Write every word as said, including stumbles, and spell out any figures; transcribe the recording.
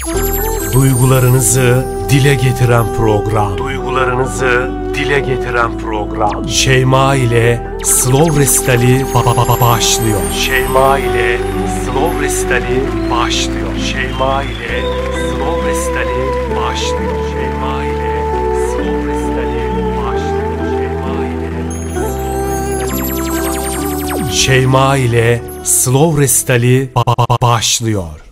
Duygularınızı dile getiren program. Duygularınızı dile getiren program. Şeyma ile Slow Restali başlıyor. Şeyma ile Slow Restali başlıyor. Şeyma ile Slow Restali başlıyor. Şeyma ile Slow Restali başlıyor. Şeyma ile Slow Restali başlıyor.